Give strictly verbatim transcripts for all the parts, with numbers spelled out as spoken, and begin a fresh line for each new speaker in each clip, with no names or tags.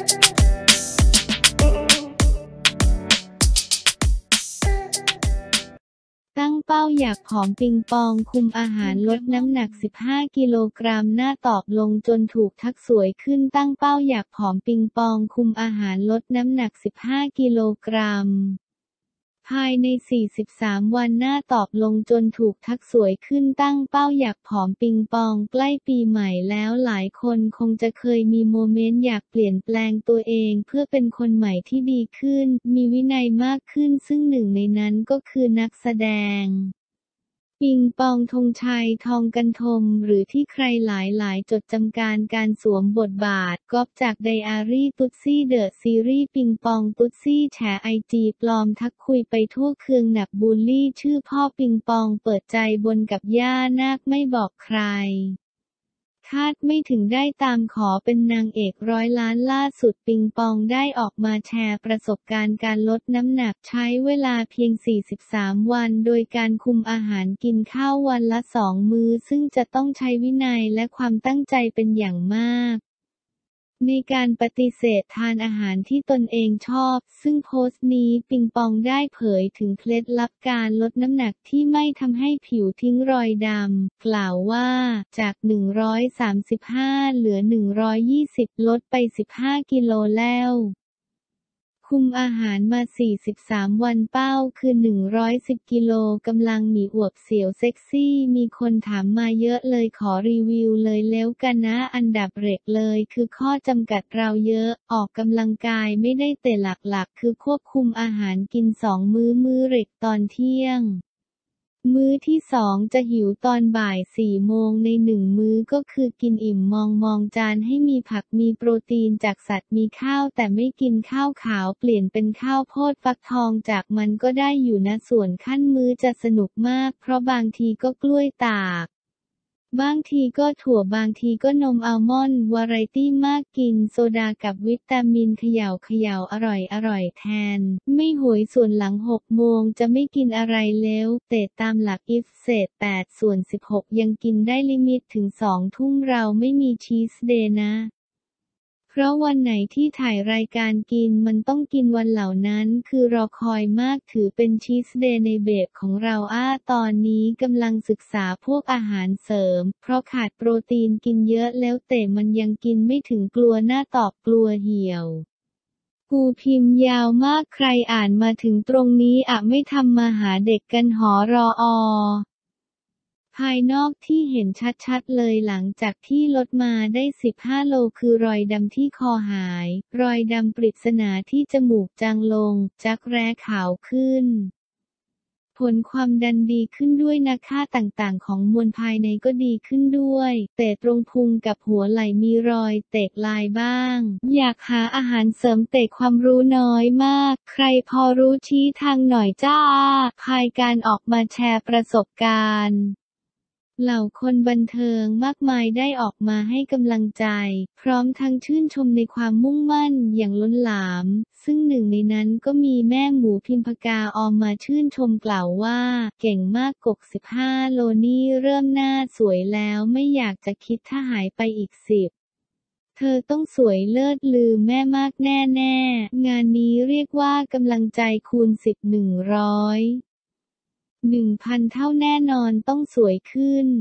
ตั้งเป้าอยากผอมปิงปองคุมอาหารลดน้ำหนักสิบห้ากิโลกรัมหน้าตอบลงจนถูกทักสวยขึ้นตั้งเป้าอยากผอมปิงปองคุมอาหารลดน้ำหนักสิบห้ากิโลกรัมภายในสี่สิบสามวันหน้าตอบลงจนถูกทักสวยขึ้นตั้งเป้าอยากผอมปิงปองใกล้ปีใหม่แล้วหลายคนคงจะเคยมีโมเมนต์อยากเปลี่ยนแปลงตัวเองเพื่อเป็นคนใหม่ที่ดีขึ้นมีวินัยมากขึ้นซึ่งหนึ่งในนั้นก็คือนักแสดงปิงปองธงชัยทองกันทมหรือที่ใครหลายๆจดจำการการสวมบทบาทก๊อปจากไดอารี่ตุ๊ดซี่เดอะซีรีส์ปิงปองตุ๊ดซี่แฉไอจีปลอมทักคุยไปทั่วเคืองหนักบูลลี่ชื่อพ่อปิงปองเปิดใจบนกับย่านาคไม่บอกใครคาดไม่ถึงได้ตามขอเป็นนางเอกร้อยล้านล่าสุดปิงปองได้ออกมาแชร์ประสบการณ์การลดน้ำหนักใช้เวลาเพียงสี่สิบสามวันโดยการคุมอาหารกินข้าววันละสองมื้อซึ่งจะต้องใช้วินัยและความตั้งใจเป็นอย่างมากในการปฏิเสธทานอาหารที่ตนเองชอบซึ่งโพสต์นี้ปิงปองได้เผยถึงเคล็ดลับการลดน้ำหนักที่ไม่ทำให้ผิวทิ้งรอยดำกล่าวว่าจากหนึ่งร้อยสามสิบห้าเหลือหนึ่งร้อยยี่สิบลดไปสิบห้ากิโลแล้วคุมอาหารมาสี่สิบสามวันเป้าคือหนึ่งร้อยสิบกิโลกำลังหมีอวบเสียวเซ็กซี่มีคนถามมาเยอะเลยขอรีวิวเลยแล้วกันนะอันดับแรกเลยคือข้อจำกัดเราเยอะออกกำลังกายไม่ได้แต่หลักๆคือควบคุมอาหารกินสองมื้อมื้อแรกตอนเที่ยงมื้อที่สองจะหิวตอนบ่ายสี่โมงในหนึ่งมื้อก็คือกินอิ่มมองมองจานให้มีผักมีโปรตีนจากสัตว์มีข้าวแต่ไม่กินข้าวขาวเปลี่ยนเป็นข้าวโพดฟักทองจากมันก็ได้อยู่นะส่วนขั้นมื้อจะสนุกมากเพราะบางทีก็กล้วยตากบางทีก็ถั่วบางทีก็นมอัลมอนด์วาไรตี้มากกินโซดากับวิตามินเขย่าเขย่าอร่อยอร่อยแทนไม่หวยส่วนหลังหกโมงจะไม่กินอะไรแล้วแต่ตามหลักอิฟเศษแปดส่วนสิบหกยังกินได้ลิมิตถึงสองทุ่มเราไม่มีชีสเดย์นะเพราะวันไหนที่ถ่ายรายการกินมันต้องกินวันเหล่านั้นคือรอคอยมากถือเป็นชีสเดย์ในเบบของเราอ้าตอนนี้กำลังศึกษาพวกอาหารเสริมเพราะขาดโปรตีนกินเยอะแล้วแต่มันยังกินไม่ถึงกลัวหน้าตอบกลัวเหี่ยวกูพิมพ์ยาวมากใครอ่านมาถึงตรงนี้อะไม่ทำมาหาเด็กกันหอรออภายนอกที่เห็นชัดๆเลยหลังจากที่ลดมาได้สิบห้าโลคือรอยดำที่คอหายรอยดำปริศนาที่จมูกจางลงจักแร้ขาวขึ้นผลความดันดีขึ้นด้วยนะค่าต่างๆของมวลภายในก็ดีขึ้นด้วยแต่ตรงพุงกับหัวไหล่มีรอยแตกลายบ้างอยากหาอาหารเสริมแต่ความรู้น้อยมากใครพอรู้ชี้ทางหน่อยจ้าภายการออกมาแชร์ประสบการณ์เหล่าคนบันเทิงมากมายได้ออกมาให้กำลังใจพร้อมทั้งชื่นชมในความมุ่งมั่นอย่างล้นหลามซึ่งหนึ่งในนั้นก็มีแม่หมูพิมพกาออมมาชื่นชมกล่าวว่าเก่งมากกกสิบห้าโลนี่เริ่มหน้าสวยแล้วไม่อยากจะคิดถ้าหายไปอีกสิบเธอต้องสวยเลิศลือแม่มากแน่ๆงานนี้เรียกว่ากำลังใจคูณสิบหนึ่งร้อย หนึ่งพันเท่าแน่นอนต้องสวยขึ้น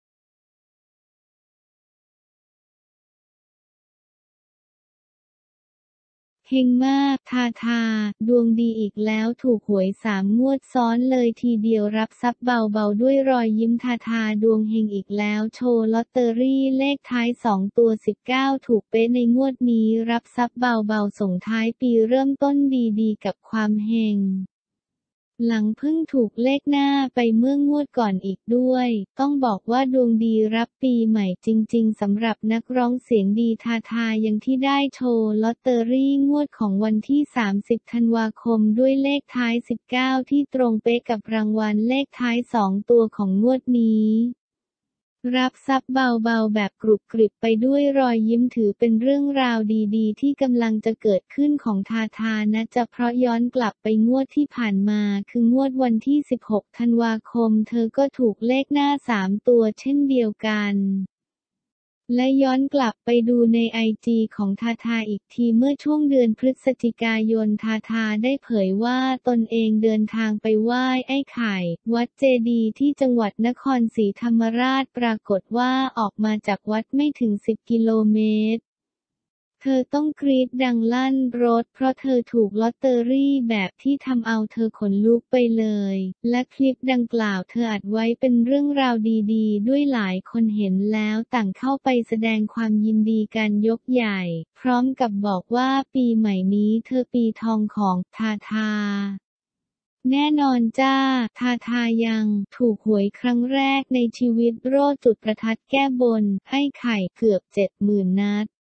เฮงมากทาทาดวงดีอีกแล้วถูกหวยสามงวดซ้อนเลยทีเดียวรับทรัพย์เบาๆด้วยรอยยิ้มทาทาดวงเฮงอีกแล้วโชว์ลอตเตอรี่เลขท้ายสองตัวสิบเก้าถูกเป๊ะในงวดนี้รับทรัพย์เบาๆส่งท้ายปีเริ่มต้นดีๆกับความเฮงหลังเพิ่งถูกเลขหน้าไปเมื่องวดก่อนอีกด้วยต้องบอกว่าดวงดีรับปีใหม่จริงๆสำหรับนักร้องเสียงดีทาทายังที่ได้โชว์ลอตเตอรี่งวดของวันที่สามสิบธันวาคมด้วยเลขท้ายสิบเก้าที่ตรงเป๊ะกับรางวัลเลขท้ายสองตัวของงวดนี้รับทรัพย์เบาๆแบบกรุบกริบไปด้วยรอยยิ้มถือเป็นเรื่องราวดีๆที่กำลังจะเกิดขึ้นของทาทานะจะเพราะย้อนกลับไปงวดที่ผ่านมาคืองวดวันที่สิบหกธันวาคมเธอก็ถูกเลขหน้าสามตัวเช่นเดียวกันและย้อนกลับไปดูในไอจีของทาทาอีกทีเมื่อช่วงเดือนพฤศจิกายนทาทาได้เผยว่าตนเองเดินทางไปไหว้ไอ้ไข่วัดเจดีย์ที่จังหวัดนครศรีธรรมราชปรากฏว่าออกมาจากวัดไม่ถึงสิบกิโลเมตรเธอต้องกรี๊ดดังลั่นรถเพราะเธอถูกลอตเตอรี่แบบที่ทำเอาเธอขนลุกไปเลยและคลิปดังกล่าวเธออัดไว้เป็นเรื่องราวดีๆด้วยหลายคนเห็นแล้วต่างเข้าไปแสดงความยินดีกันยกใหญ่พร้อมกับบอกว่าปีใหม่นี้เธอปีทองของทาทาแน่นอนจ้าทาทายังถูกหวยครั้งแรกในชีวิตโร่จุดประทัดแก้บนให้ไข่เกือบเจ็ดหมื่นนัด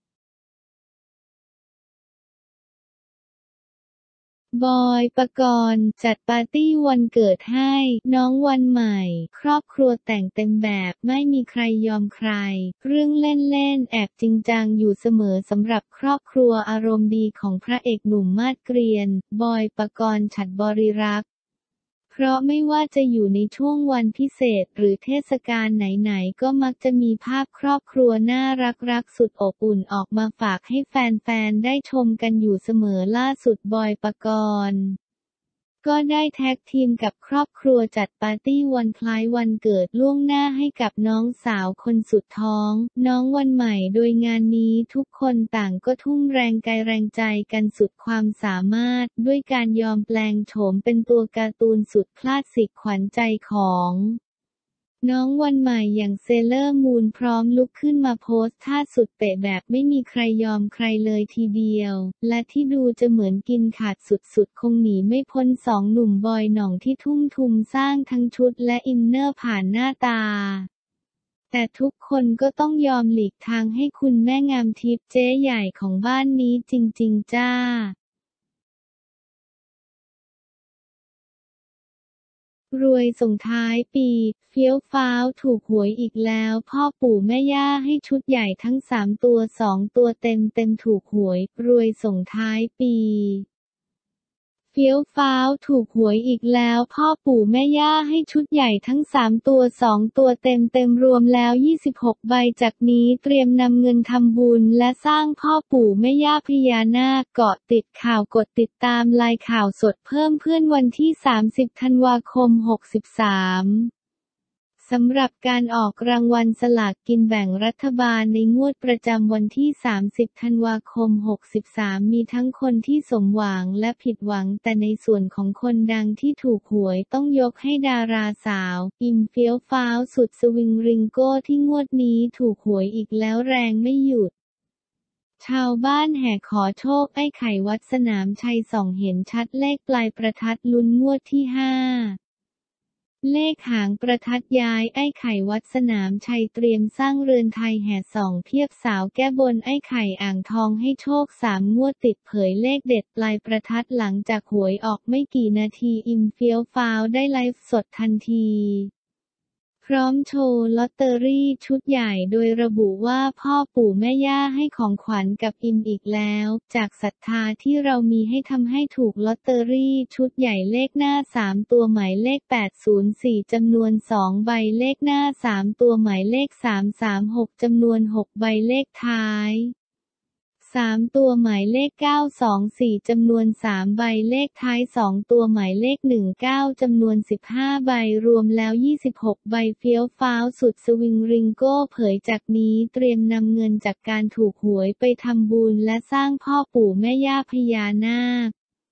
บอยปกรณ์จัดปาร์ตี้วันเกิดให้น้องวันใหม่ครอบครัวแต่งเต็มแบบไม่มีใครยอมใครเรื่องเล่นๆแอบจริงจังอยู่เสมอสำหรับครอบครัวอารมณ์ดีของพระเอกหนุ่มมาสเกรียนบอยปกรณ์ฉัตรบริรักษ์เพราะไม่ว่าจะอยู่ในช่วงวันพิเศษหรือเทศกาลไหนๆก็มักจะมีภาพครอบครัวน่ารักๆสุดอบอุ่นออกมาฝากให้แฟนๆได้ชมกันอยู่เสมอล่าสุดบอยปกรณ์ก็ได้แท็กทีมกับครอบครัวจัดปาร์ตี้วันคล้ายวันเกิดล่วงหน้าให้กับน้องสาวคนสุดท้องน้องวันใหม่โดยงานนี้ทุกคนต่างก็ทุ่มแรงกายแรงใจกันสุดความสามารถด้วยการยอมแปลงโฉมเป็นตัวการ์ตูนสุดคลาสสิกขวัญใจของน้องวันใหม่อย่างเซเลอร์มูนพร้อมลุกขึ้นมาโพสท่าสุดเป๊ะแบบไม่มีใครยอมใครเลยทีเดียวและที่ดูจะเหมือนกินขาดสุดๆคงหนีไม่พ้นสองหนุ่มบอยหน่องที่ทุ่มทุนสร้างทั้งชุดและอินเนอร์ผ่านหน้าตาแต่ทุกคนก็ต้องยอมหลีกทางให้คุณแม่งามทิพย์เจ๊ใหญ่ของบ้านนี้จริงๆจ้ารวยส่งท้ายปีเฟี้ยวฟ้าวถูกหวยอีกแล้วพ่อปู่แม่ย่าให้ชุดใหญ่ทั้งสามตัวสองตัวเต็มเต็มถูกหวยรวยส่งท้ายปีเฟี้ยวฟ้าวถูกหวยอีกแล้วพ่อปู่แม่ย่าให้ชุดใหญ่ทั้งสามตัวสองตัวเต็มเต็มรวมแล้วยี่สิบหกใบจากนี้เตรียมนำเงินทำบุญและสร้างพ่อปู่แม่ย่าพญานาคเกาะติดข่าวกดติดตามไลน์ข่าวสดเพิ่มเพื่อนวันที่สามสิบธันวาคมหกสิบสามสำหรับการออกรางวัลสลากกินแบ่งรัฐบาลในงวดประจำวันที่สามสิบธันวาคมหกสิบสามมีทั้งคนที่สมหวังและผิดหวังแต่ในส่วนของคนดังที่ถูกหวยต้องยกให้ดาราสาวอิมเฟี้ยวฟ้าวสุดสวิงริงโก้ที่งวดนี้ถูกหวยอีกแล้วแรงไม่หยุดชาวบ้านแห่ขอโชคไอ้ไข่วัดสนามชัยส่องเห็นชัดเลขปลายประทัดลุ้นงวดที่ห้าเลขหางประทัดย้ายไอ้ไข่วัดสนามชัยเตรียมสร้างเรือนไทยแห่ส่องเพียบสาวแก้บนไอ้ไข่อ่างทองให้โชคสามงวดติดเผยเลขเด็ดปลายประทัดหลังจากหวยออกไม่กี่นาทีอิมเฟี้ยวฟ้าวได้ไลฟ์สดทันทีพร้อมโชว์ลอตเตอรี่ชุดใหญ่โดยระบุว่าพ่อปู่แม่ย่าให้ของขวัญกับอิมอีกแล้วจากศรัทธาที่เรามีให้ทำให้ถูกลอตเตอรี่ชุดใหญ่เลขหน้าสามตัวหมายเลขแปดศูนย์สี่จำนวนสองใบเลขหน้าสามตัวหมายเลขสามสามหกจำนวนหกใบเลขท้ายสามตัวหมายเลขเก้าสองสี่จำนวนสามใบเลขท้ายสองตัวหมายเลขหนึ่งเก้าจำนวนสิบห้าใบรวมแล้วยี่สิบหกใบเฟี้ยวฟ้าวสุดสวิงริงโก้เผยจากนี้เตรียมนำเงินจากการถูกหวยไปทำบุญและสร้างพ่อปู่แม่ย่าพญานาค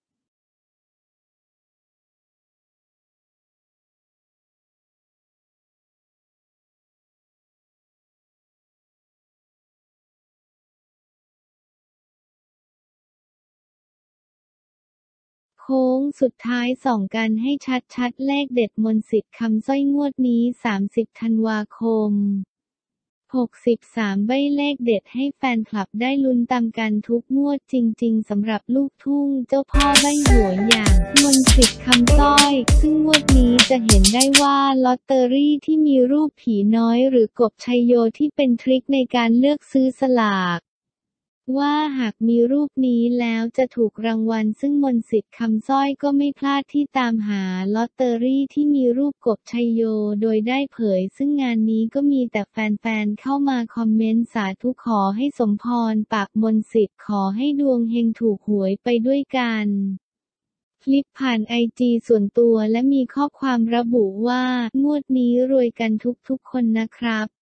โค้งสุดท้ายส่องกันให้ชัดๆเลขเด็ดมนต์สิทธิ์คำสร้อยงวดนี้สามสิบธันวาคมหกสิบสามใบ้เลขเด็ดให้แฟนคลับได้ลุ้นตามกันทุกงวดจริงๆสำหรับลูกทุ่งเจ้าพ่อใบ้หวยอย่างมนต์สิทธิ์คำสร้อยซึ่งงวดนี้จะเห็นได้ว่าลอตเตอรี่ที่มีรูปผีน้อยหรือกบชัยโยที่เป็นทริคในการเลือกซื้อสลากว่าหากมีรูปนี้แล้วจะถูกรางวัลซึ่งมนต์สิทธิ์คำสร้อยก็ไม่พลาดที่ตามหาลอตเตอรี่ที่มีรูปกบชัยโยโดยได้เผยซึ่งงานนี้ก็มีแต่แฟนๆเข้ามาคอมเมนต์สาธุขอให้สมพรปากมนต์สิทธิ์ขอให้ดวงเฮงถูกหวยไปด้วยกันคลิปผ่านไอจีส่วนตัวและมีข้อความระบุว่างวดนี้รวยกันทุกๆคนนะครับ